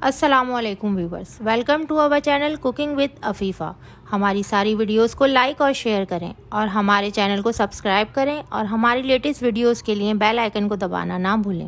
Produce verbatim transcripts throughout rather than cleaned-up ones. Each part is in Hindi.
अस्सलामुअलैकुम viewers, welcome to our channel cooking with Afifa. हमारी सारी वीडियोस को लाइक और शेयर करें और हमारे चैनल को सब्सक्राइब करें और हमारी लेटेस्ट वीडियोस के लिए बेल आइकन को दबाना ना भूलें।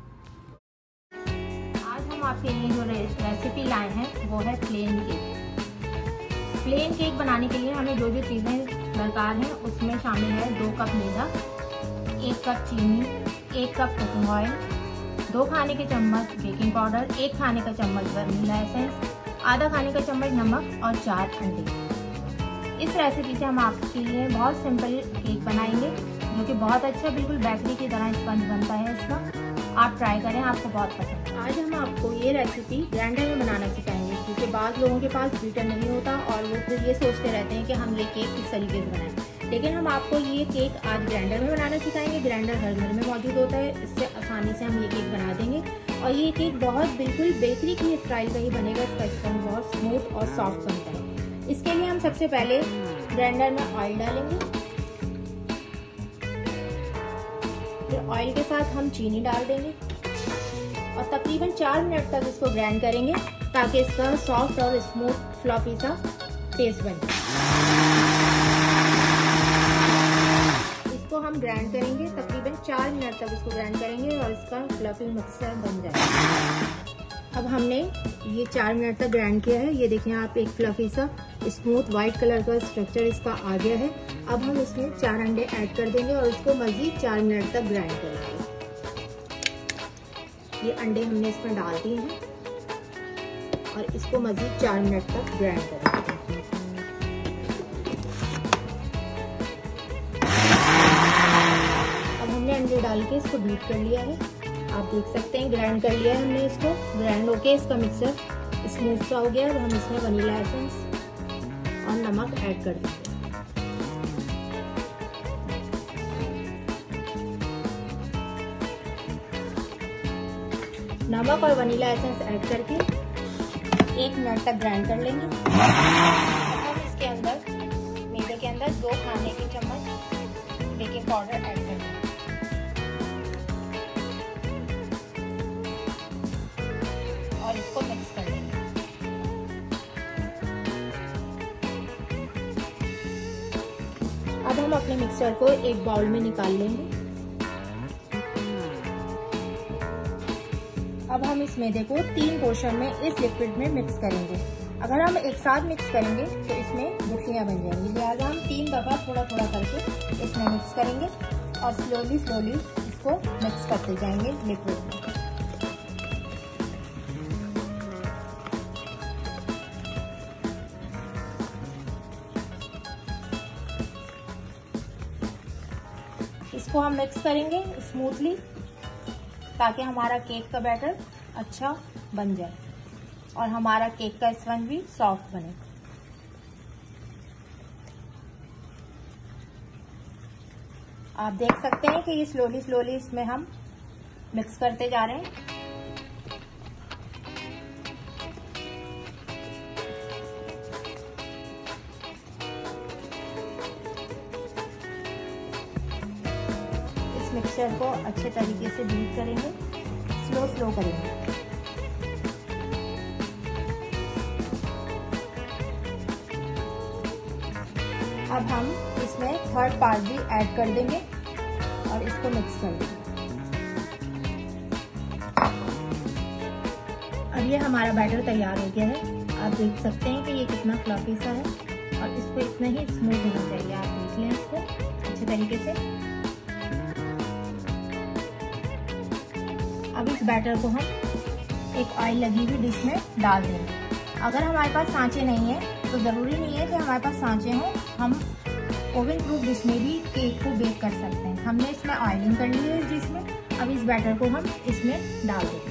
आज हम आपके लिए जो रेसिपी लाए हैं वो है प्लेन केक। प्लेन केक बनाने के लिए हमें जो जो चीज़ें दरकार हैं उसमें शामिल है दो कप मैदा, एक कप चीनी, एक कप कुकिंग ऑयल, दो खाने के चम्मच बेकिंग पाउडर, एक खाने का चम्मच वनीला एसेंस, आधा खाने का चम्मच नमक और चार अंडे। इस रेसिपी से हम आपके लिए बहुत सिंपल केक बनाएंगे जो कि बहुत अच्छा बिल्कुल बेकरी की तरह स्पंज बनता है इसका। आप ट्राई करें, आपको बहुत पसंद है। आज हम आपको ये रेसिपी ग्राइंडर में बनाना सिखाएंगे क्योंकि बाद लोगों के पास बीटर नहीं होता और वो फिर ये सोचते रहते हैं कि हम ये केक किस तरीके से बनाएं। लेकिन हम आपको ये केक आज ग्राइंडर में बनाना सिखाएंगे। ग्राइंडर हर घर में मौजूद होता है, इससे आसानी से हम ये केक बना देंगे और ये केक बहुत बिल्कुल बेकरी की स्टाइल का ही बनेगा। इसका स्पंज बहुत स्मूथ और सॉफ्ट बनता है। इसके लिए हम सबसे पहले ग्राइंडर में ऑयल डालेंगे, फिर ऑयल के साथ हम चीनी डाल देंगे और तकरीबन चार मिनट तक इसको ग्राइंड करेंगे ताकि इसका सॉफ्ट और स्मूथ फ्लॉफी सा टेस्ट बने। इसको हम ग्राइंड करेंगे, तकरीबन चार मिनट तक इसको ग्राइंड करेंगे और इसका फ्लफी मिक्सचर बन जाएगा। अब हमने ये चार मिनट तक ग्राइंड किया है। ये देखें आप, एक फ्लफी सा स्मूथ वाइट कलर का स्ट्रक्चर इसका आ गया है। अब हम इसमें चार अंडे ऐड कर देंगे और इसको मजीद चार मिनट तक ग्राइंड करेंगे। ये अंडे हमने इसमें डाल दिए हैं और इसको मजीद चार मिनट तक ग्राइंड करेंगे। अंडे डाल के इसको बीट कर लिया है। आप देख सकते हैं ग्राइंड कर लिया है हमने इसको। ग्राइंड होके इसका मिक्सर स्मूथ सा हो गया। अब हम इसमें वनीला एसेंस और नमक ऐड कर देंगे। नमक और वनीला एसेंस ऐड करके एक मिनट तक ग्राइंड कर लेंगे। हम इसके अंदर मैदे के अंदर दो खाने के चम्मच बेकिंग पाउडर ऐड कर देंगे और इसको मिक्स कर लेंगे। अब हम अपने मिक्सचर को एक बाउल में निकाल लेंगे। अब हम इस मैदे को तीन पोर्शन में इस लिक्विड में मिक्स करेंगे। अगर हम एक साथ मिक्स करेंगे तो इसमें गुठलियां बन जाएंगी, लिहाजा हम तीन दफा थोड़ा थोड़ा करके इसमें मिक्स करेंगे और स्लोली स्लोली इसको मिक्स करते जाएंगे लिक्विड में। इसको हम मिक्स करेंगे स्मूथली ताकि हमारा केक का बैटर अच्छा बन जाए और हमारा केक का स्पंज भी सॉफ्ट बने। आप देख सकते हैं कि ये स्लोली स्लोली इसमें हम मिक्स करते जा रहे हैं। मिक्सचर को अच्छे तरीके से बीट करेंगे, स्लो स्लो करेंगे। अब हम इसमें थर्ड पार्ट भी ऐड कर देंगे और इसको मिक्स कर देंगे। अब ये हमारा बैटर तैयार हो गया है। आप देख सकते हैं कि ये कितना फ्लफी सा है और इसको इतना ही स्मूथ होना चाहिए। आप देख लें इसको अच्छे तरीके से। अब इस बैटर को हम एक ऑयल लगी हुई डिश में डाल देंगे। अगर हमारे पास सांचे नहीं है तो ज़रूरी नहीं है कि हमारे पास सांचे हों, हम ओवन प्रूफ डिश में भी केक को बेक कर सकते हैं। हमने इसमें ऑयलिंग कर ली है इस डिश में। अब इस बैटर को हम इसमें डाल देंगे।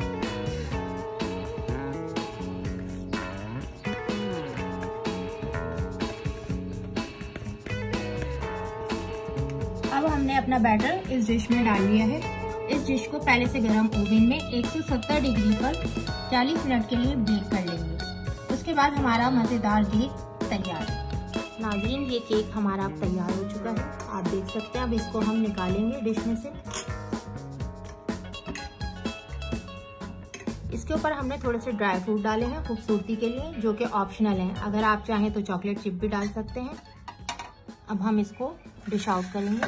अब हमने अपना बैटर इस डिश में डाल लिया है। इस डिश को पहले से गर्म ओवन में एक सौ सत्तर डिग्री पर चालीस मिनट के लिए बेक कर लेंगे। उसके बाद हमारा मज़ेदार केक तैयार है। नाज़रीन, ये केक हमारा अब तैयार हो चुका है। आप देख सकते हैं। अब इसको हम निकालेंगे डिश में से। इसके ऊपर हमने थोड़े से ड्राई फ्रूट डाले हैं खूबसूरती के लिए, जो कि ऑप्शनल हैं। अगर आप चाहें तो चॉकलेट चिप भी डाल सकते हैं। अब हम इसको डिश आउट करेंगे।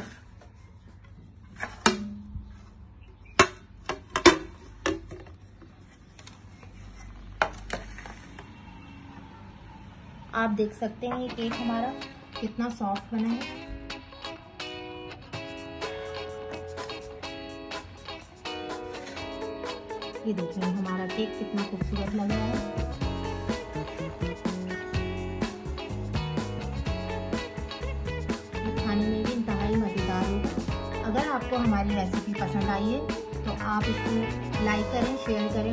आप देख सकते हैं ये केक हमारा कितना सॉफ्ट बना है। ये देखिए हमारा केक कितना खूबसूरत लग रहा है। ये खाने में भी इंतहाई मज़ेदार होगा। अगर आपको हमारी रेसिपी पसंद आई है तो आप इसको लाइक करें, शेयर करें।